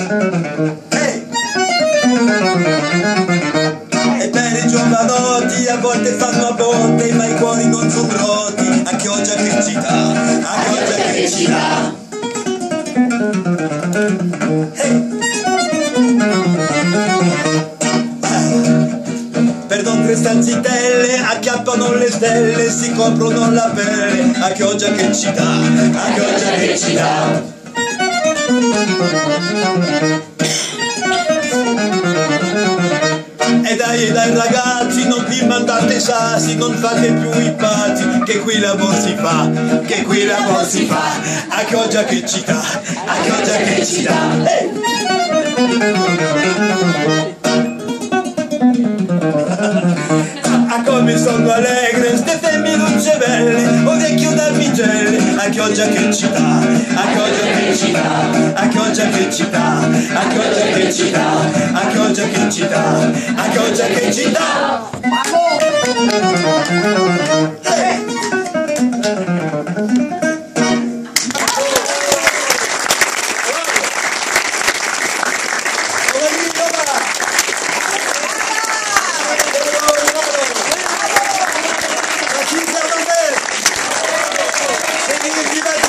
E per i giovanotti a volte fanno a botte, ma i cuori non sono rotti. A Chioggia che ci dà, a Chioggia che ci dà. Per non tre stanzitelle acchiappano le stelle, si coprono la pelle. A Chioggia che ci dà, a Chioggia che ci dà. E dai ragazzi, non vi mandate i sassi, non fate più i pazzi, che qui l'amor si fa, che qui l'amor si fa. A Chioggia che ci dà, a Chioggia che ci dà. Ah, come sono allegre ste femminucce belle, o vecchio damigelle. A Chioggia che ci dà, a Chioggia che ci dà, a Chioggia che ci dà, a Chioggia che ci dà, a Chioggia che ci dà, a Chioggia che ci dà. Viva